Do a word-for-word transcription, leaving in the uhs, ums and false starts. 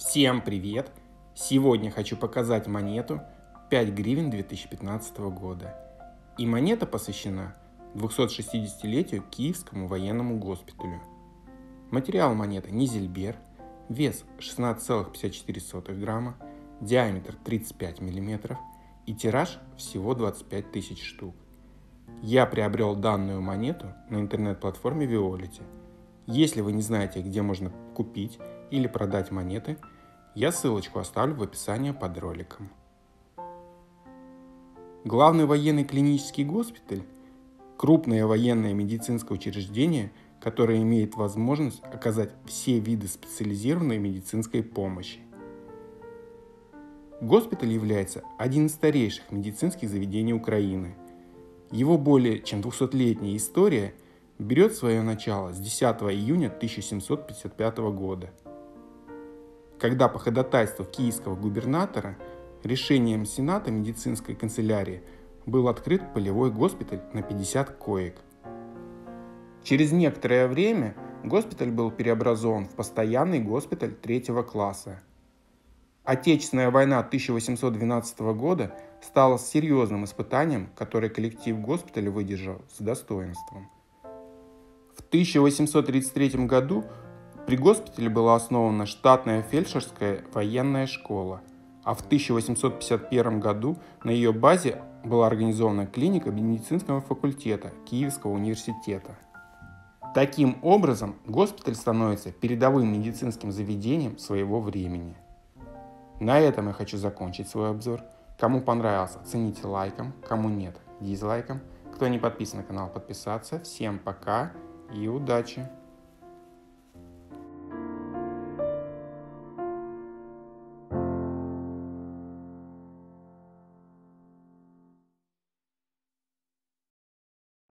Всем привет! Сегодня хочу показать монету пять гривен две тысячи пятнадцатого года. И монета посвящена двухсотшестидесятилетию Киевскому военному госпиталю. Материал монеты низельбер, вес шестнадцать целых пятьдесят четыре сотых грамма, диаметр тридцать пять миллиметров и тираж всего двадцать пять тысяч штук. Я приобрел данную монету на интернет-платформе Виолити. Если вы не знаете, где можно купить или продать монеты, я ссылочку оставлю в описании под роликом. Главный военный клинический госпиталь – крупное военное медицинское учреждение, которое имеет возможность оказать все виды специализированной медицинской помощи. Госпиталь является одним из старейших медицинских заведений Украины. Его более чем двухсотлетняя история берет свое начало с десятого июня тысяча семьсот пятьдесят пятого года, когда по ходатайству киевского губернатора решением Сената медицинской канцелярии был открыт полевой госпиталь на пятьдесят коек. Через некоторое время госпиталь был преобразован в постоянный госпиталь третьего класса. Отечественная война тысяча восемьсот двенадцатого года стала серьезным испытанием, которое коллектив госпиталя выдержал с достоинством. В тысяча восемьсот тридцать третьем году при госпитале была основана штатная фельдшерская военная школа, а в тысяча восемьсот пятьдесят первом году на ее базе была организована клиника медицинского факультета Киевского университета. Таким образом, госпиталь становится передовым медицинским заведением своего времени. На этом я хочу закончить свой обзор. Кому понравился, оцените лайком, кому нет, дизлайком. Кто не подписан на канал, подписаться. Всем пока и удачи!